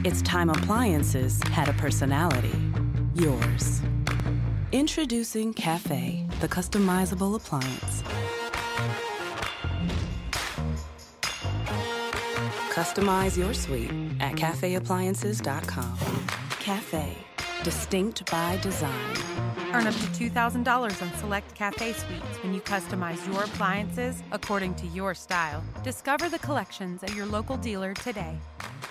It's time appliances had a personality. Yours. Introducing Cafe, the customizable appliance. Customize your suite at cafeappliances.com. Cafe, distinct by design. Earn up to $2,000 on select Cafe suites when you customize your appliances according to your style. Discover the collections at your local dealer today.